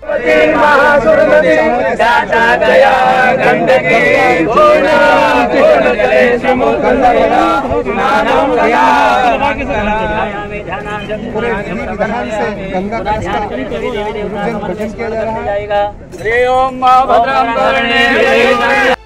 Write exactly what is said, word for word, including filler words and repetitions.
जाता गया गंदगी पूर्ण पूर्ण जले समुद्र स्नानम गया पूरे विधान से गंगा का भजन किया जा रहा है। हरि ओम भद्रं कर्णे